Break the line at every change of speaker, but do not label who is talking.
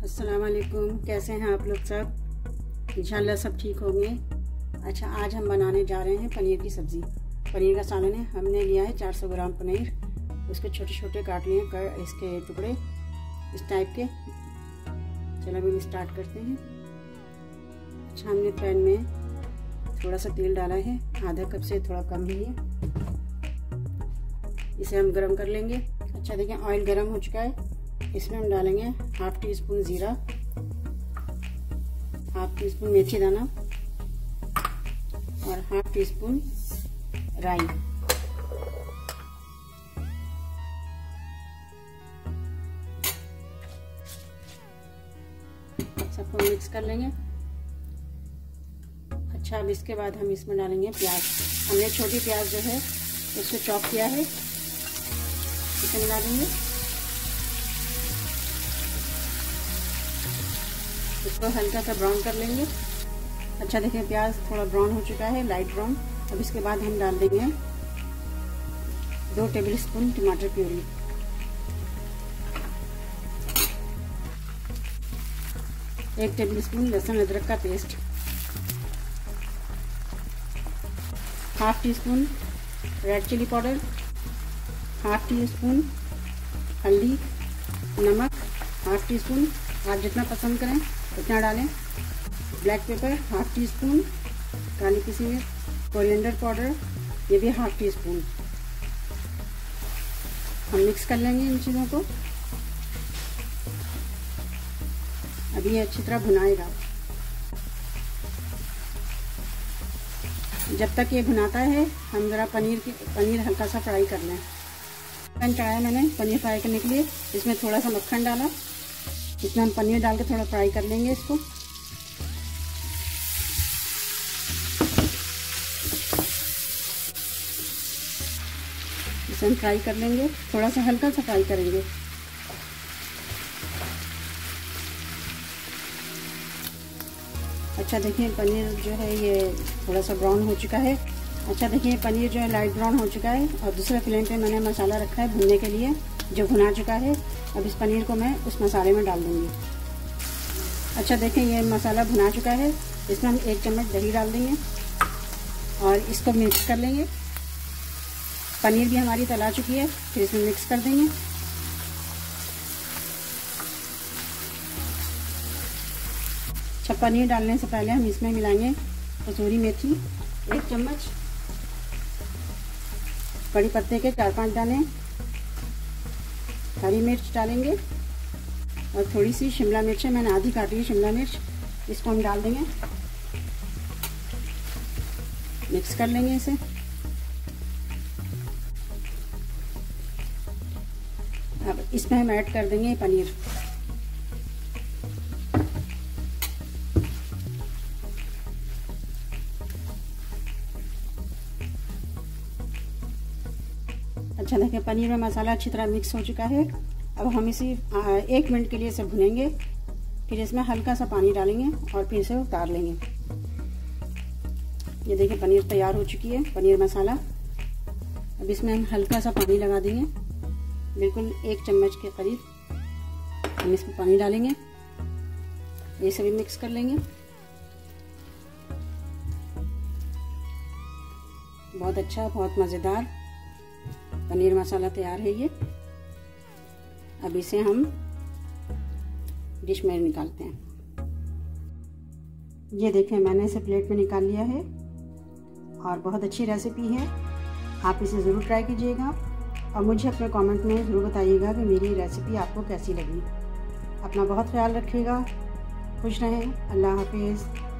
अस्सलाम वालेकुम। कैसे हैं आप लोग सब? इंशाल्लाह सब ठीक होंगे। अच्छा, आज हम बनाने जा रहे हैं पनीर की सब्ज़ी। पनीर का सालन है। हमने लिया है 400 ग्राम पनीर। उसके छोटे छोटे काट लिए कर इसके टुकड़े इस टाइप के। चलो अभी स्टार्ट करते हैं। अच्छा, हमने पैन में थोड़ा सा तेल डाला है, आधा कप से थोड़ा कम ही है। इसे हम गरम कर लेंगे। अच्छा देखिए, ऑयल गरम हो चुका है। इसमें हम डालेंगे हाफ टी स्पून जीरा, हाफ टी स्पून मेथी दाना और हाफ टी स्पून राई। सबको मिक्स कर लेंगे। अच्छा, अब इसके बाद हम इसमें डालेंगे प्याज। हमने छोटी प्याज जो है उसको चॉप किया है, इसे मिला देंगे। इसको हल्का सा ब्राउन कर लेंगे। अच्छा देखिए, प्याज थोड़ा ब्राउन हो चुका है, लाइट ब्राउन। अब इसके बाद हम डाल देंगे 2 टेबल स्पून टमाटर प्यूरी, 1 टेबल स्पून लहसुन अदरक का paste, half teaspoon red chilli powder, half teaspoon हल्दी, नमक हाफ टी स्पून, आप जितना पसंद करें उतना डालें। Black pepper half teaspoon, काली पिसी मिर्च, कोरिएंडर पाउडर ये भी हाफ टी स्पून। हम मिक्स कर लेंगे इन चीज़ों को। अभी ये अच्छी तरह भुनाएगा। जब तक ये भुनाता है हम ज़रा पनीर हल्का सा फ्राई कर लें। पैन चढ़ाया मैंने पनीर फ्राई करने के लिए। इसमें थोड़ा सा मक्खन डाला। इसमें हम पनीर डाल के थोड़ा फ्राई कर लेंगे इसको। इसे हम फ्राई कर लेंगे, थोड़ा सा हल्का सा फ्राई करेंगे। अच्छा देखिए, पनीर जो है ये थोड़ा सा ब्राउन हो चुका है। अच्छा देखिए, पनीर जो है लाइट ब्राउन हो चुका है और दूसरे फ्लेम पे मैंने मसाला रखा है भुनने के लिए, जो भुना चुका है। अब इस पनीर को मैं उस मसाले में डाल दूंगी। अच्छा देखिए, ये मसाला भुना चुका है। इसमें हम 1 चम्मच दही डाल देंगे और इसको मिक्स कर लेंगे। पनीर भी हमारी तला चुकी है, फिर इसमें मिक्स कर देंगे। अच्छा, पनीर डालने से पहले हम इसमें मिलाएंगे कसूरी मेथी 1 चम्मच, कड़ी पत्ते के 4-5 दाने, हरी मिर्च डालेंगे और थोड़ी सी शिमला मिर्च है, मैंने आधी काटी है शिमला मिर्च। इसको हम डाल देंगे, मिक्स कर लेंगे इसे। अब इसमें हम ऐड कर देंगे पनीर। अच्छा देखिए, पनीर में मसाला अच्छी तरह मिक्स हो चुका है। अब हम इसे 1 मिनट के लिए इसे भुनेंगे। फिर इसमें हल्का सा पानी डालेंगे और फिर इसे उतार लेंगे। ये देखिए, पनीर तैयार हो चुकी है, पनीर मसाला। अब इसमें हम हल्का सा पानी लगा देंगे, बिल्कुल 1 चम्मच के करीब हम इसमें पानी डालेंगे। इसे भी मिक्स कर लेंगे। बहुत अच्छा, बहुत मज़ेदार पनीर मसाला तैयार है ये। अब इसे हम डिश में निकालते हैं। ये देखें, मैंने इसे प्लेट में निकाल लिया है और बहुत अच्छी रेसिपी है। आप इसे ज़रूर ट्राई कीजिएगा और मुझे अपने कमेंट में ज़रूर बताइएगा कि मेरी रेसिपी आपको कैसी लगी। अपना बहुत ख्याल रखिएगा, खुश रहें। अल्लाह हाफिज़।